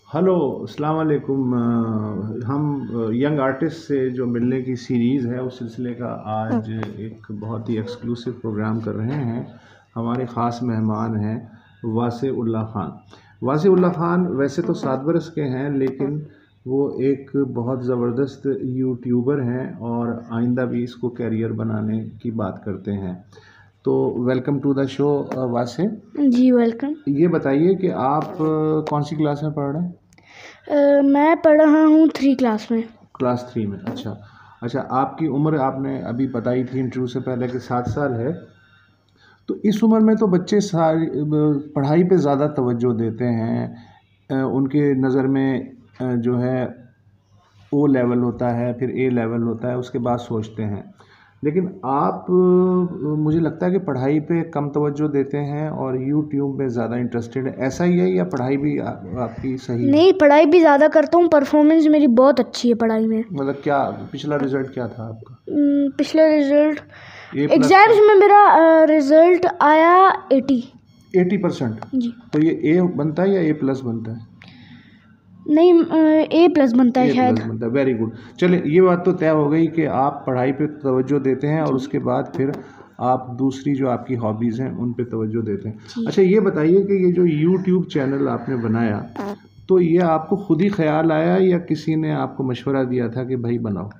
Hello, अस्सलाम वालेकुम। हम यंग आर्टिस्ट से जो मिलने की सीरीज़ है उस सिलसिले का आज एक बहुत ही एक्सक्लूसिव प्रोग्राम कर रहे हैं। हमारे ख़ास मेहमान हैं वासिउल्लाह ख़ान। वासिउल्लाह ख़ान वैसे तो 7 बरस के हैं, लेकिन वो एक बहुत ज़बरदस्त यूट्यूबर हैं और आइंदा भी इसको कैरियर बनाने की बात करते हैं। तो वेलकम टू द शो वासे। जी वेलकम। ये बताइए कि आप कौन सी क्लास में पढ़ रहे हैं? मैं पढ़ रहा हूँ 3 क्लास में। क्लास 3 में। अच्छा अच्छा, आपकी उम्र आपने अभी बताई थी इंटरव्यू से पहले कि 7 साल है। तो इस उम्र में तो बच्चे सारी पढ़ाई पे ज़्यादा तवज्जो देते हैं। उनके नज़र में जो है ओ लेवल होता है, फिर ए लेवल होता है, उसके बाद सोचते हैं। लेकिन आप मुझे लगता है कि पढ़ाई पे कम तवज्जो देते हैं और यूट्यूब में ज़्यादा इंटरेस्टेड है। ऐसा ही है या पढ़ाई भी आपकी सही है? नहीं, पढ़ाई भी ज़्यादा करता हूँ। परफॉर्मेंस मेरी बहुत अच्छी है पढ़ाई में। मतलब क्या पिछला रिजल्ट क्या था आपका? पिछला रिजल्ट ए प्लस एग्ज़ाम्स में मेरा रिजल्ट आया 80। 80%। जी तो ये ए बनता है या ए प्लस बनता है? नहीं, ए प्लस बनता है ए शायद। प्लस बनता है। Very good. चलिए, ये बात तो तय हो गई कि आप पढ़ाई पे तवज्जो देते हैं और जी उसके बाद फिर आप दूसरी जो आपकी हॉबीज़ हैं उन पे तवज्जो देते हैं। जी। अच्छा, ये बताइए कि ये जो यूट्यूब चैनल आपने बनाया, तो ये आपको खुद ही ख्याल आया या किसी ने आपको मशवरा दिया था कि भाई बनाओ?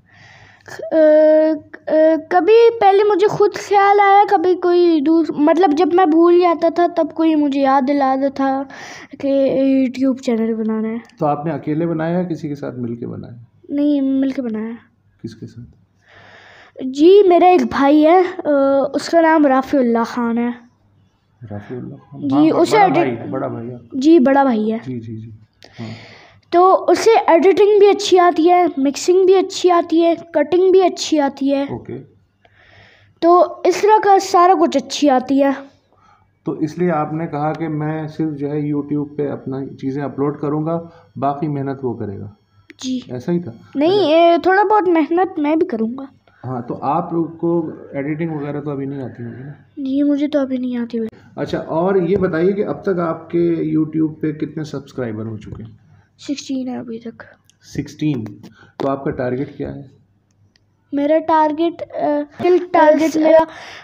कभी पहले मुझे खुद ख्याल आया, कभी कोई मतलब जब मैं भूल जाता था तब कोई मुझे याद दिलाता था कि यूट्यूब चैनल बनाना है। तो आपने अकेले बनाया या किसी के साथ मिल के बनाया? नहीं, मिलके बनाया। किसके साथ? जी, मेरा एक भाई है, उसका नाम राफ़ीउल्लाह ख़ान है। राफ़ीउल्लाह खान। हाँ, जी उसे बड़ा भाई आपका। जी बड़ा भाई है। जी जी जी। हाँ। तो उसे एडिटिंग भी अच्छी आती है, मिक्सिंग भी अच्छी आती है, कटिंग भी अच्छी आती है। ओके। तो इस तरह का सारा कुछ अच्छी आती है। तो इसलिए आपने कहा कि मैं सिर्फ जो है यूट्यूब पे अपना चीज़ें अपलोड करूँगा, बाकी मेहनत वो करेगा। जी ऐसा ही था? नहीं, अच्छा। थोड़ा बहुत मेहनत मैं भी करूँगा। हाँ, तो आप लोग को एडिटिंग वगैरह तो अभी नहीं आती होगी ना? जी मुझे तो अभी नहीं आती। अच्छा, और ये बताइए कि अब तक आपके यूट्यूब पे कितने सब्सक्राइबर हो चुके हैं? 16 है अभी तक। 16। तो आपका टारगेट क्या है? मेरा टारगेट मेरा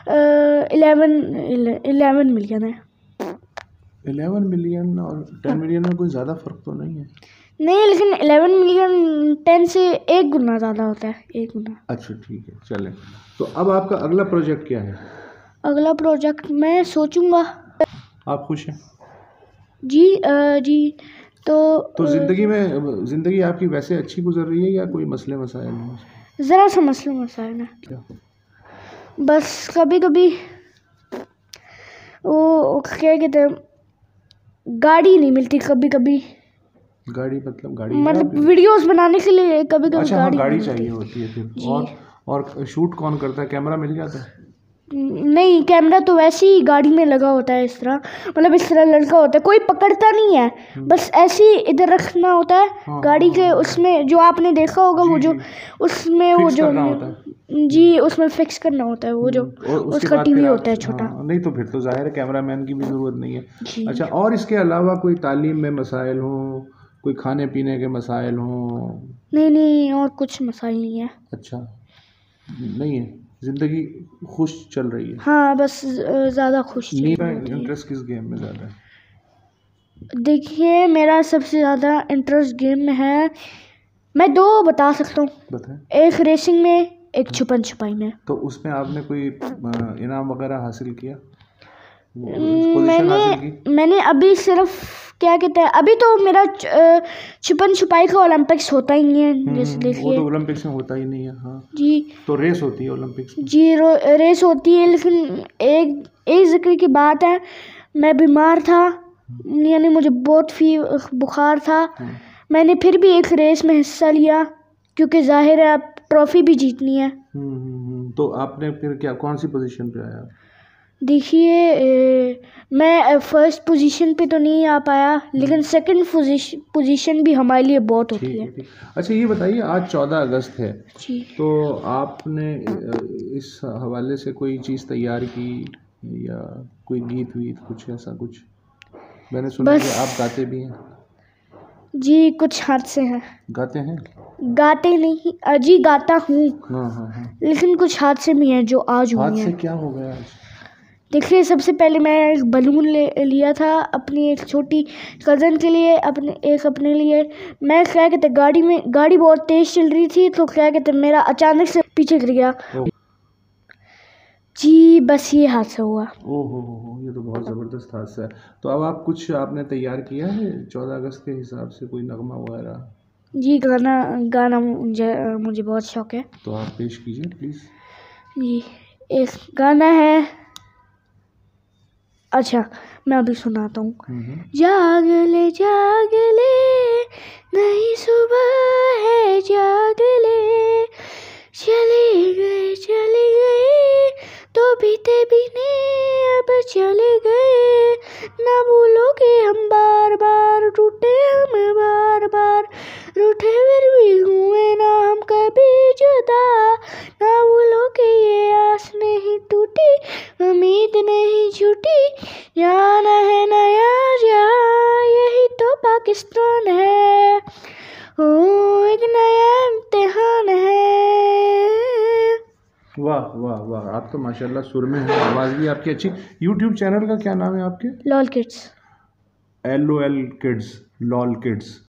11 मिलियन है। 11 मिलियन और 10 मिलियन में कोई ज़्यादा फ़र्क तो नहीं है? नहीं, लेकिन 11 मिलियन 10 से 1 गुना ज़्यादा होता है, 1 गुना। अच्छा ठीक है, चलें। तो अब आपका अगला प्रोजेक्ट क्या है? अगला प्रोजेक्ट मैं सोचूंगा। आप खुश हैं? जी जी। तो ज़िंदगी आपकी वैसे अच्छी गुजर रही है या कोई मसले मसाइल हैं? ज़रा सा मसला मसाइल है। क्या? बस कभी कभी वो क्या कहते हैं, गाड़ी नहीं मिलती कभी कभी। गाड़ी मतलब गाड़ी है मतलब आपकी? वीडियोस बनाने के लिए कभी कभी अच्छा हाँ, गाड़ी गाड़ी नहीं चाहिए मिलती। होती है फिर। जी और शूट कौन करता है? कैमरा मिल जाता है? नहीं, कैमरा तो वैसे ही गाड़ी में लगा होता है इस तरह, मतलब इस तरह लड़का होता है, कोई पकड़ता नहीं है, बस ऐसे ही इधर रखना होता है हाँ गाड़ी हाँ के हाँ। उसमें, जो आपने देखा होगा जी वो जो जी। उसमें वो फिक्स जो करना होता है। जी उसमें फिक्स करना होता है वो जो और उसके उसका बाद टीवी फिर आप होता है छोटा। हाँ, नहीं तो फिर तो जाहिर है कैमरामैन की भी ज़रूरत नहीं है। जी अच्छा, और इसके अलावा कोई तालीम में मसाइल हों, कोई खाने पीने के मसाइल हों? नहीं नहीं, और कुछ मसाइल नहीं है। अच्छा, नहीं है। ज़िंदगी खुश चल रही है। हाँ बस ज़्यादा खुश चल मेरा रही होती है। इंटरेस्ट किस गेम में ज़्यादा है? देखिए, मेरा सबसे ज़्यादा इंटरेस्ट गेम में है, मैं 2 बता सकता हूँ, बताएं। एक रेसिंग में, एक छुपन छुपाई में। तो उसमें आपने कोई इनाम वगैरह हासिल किया? पोजीशन हासिल की? मैंने अभी सिर्फ क्या कहते हैं, अभी तो मेरा छुपन छुपाई का ओलंपिक्स होता ही नहीं है, जैसे वो देखिए। तो ओलंपिक्स में होता ही नहीं है। हाँ, जी तो रेस होती है ओलंपिक्स में। जी रेस होती है, लेकिन एक एक जिक्र की बात है, मैं बीमार था, यानी मुझे बहुत बुखार था। मैंने फिर भी एक रेस में हिस्सा लिया, क्योंकि जाहिर है अब ट्रॉफी भी जीतनी है। तो आपने फिर क्या कौन सी पोजीशन पे आया? देखिए, मैं फर्स्ट पोजीशन पे तो नहीं आ पाया, लेकिन सेकंड पोजीशन भी हमारे लिए बहुत होती ठीक है। है ठीक। अच्छा, ये बताइए, आज 14 अगस्त है, जी तो आपने इस हवाले से कोई चीज़ तैयार की या कोई गीत वीत कुछ ऐसा कुछ? मैंने सुना है कि बस आप गाते भी हैं। जी कुछ हाथ से हैं। गाते हैं? गाते नहीं, जी गाता हूँ, हाँ हाँ हाँ। लेकिन कुछ हाथ से भी हैं जो आज हाथ हुई से हैं। क्या हो गया आज? देखिए, सबसे पहले मैं एक बलून लिया था अपनी एक छोटी कज़न के लिए, अपने लिए। मैं क्या कहते गाड़ी बहुत तेज़ चल रही थी, तो क्या कहते मेरा अचानक से पीछे गिर गया। जी बस ये हादसा हुआ। ओहो, ये तो बहुत ज़बरदस्त हादसा है। तो अब आप कुछ आपने तैयार किया है 14 अगस्त के हिसाब से, कोई नगमा वगैरह? जी गाना मुझे बहुत शौक है। तो आप पेश कीजिए प्लीज़। जी एक गाना है, अच्छा मैं अभी सुनाता हूँ। जाग ले नई सुबह है, जाग ले, चली गई तो बीते बिने अब चले गए, ना भूलोगे हम बार बार, टूटे हम बार बार, रूठे फिर भी हुए ना हम कभी जुदा, ना भूलोगे ये आस नहीं टूटी, उम्मीद नहीं छूटी, जाना है नया जहां, यही तो पाकिस्तान है, ओ एक नया इम्तिहान है। वाह वाह वाह, आप तो माशाल्लाह सुर में हैं, आवाज़ भी आपकी अच्छी। यूट्यूब चैनल का क्या नाम है आपके? LOL kids. LOL kids, LOL kids.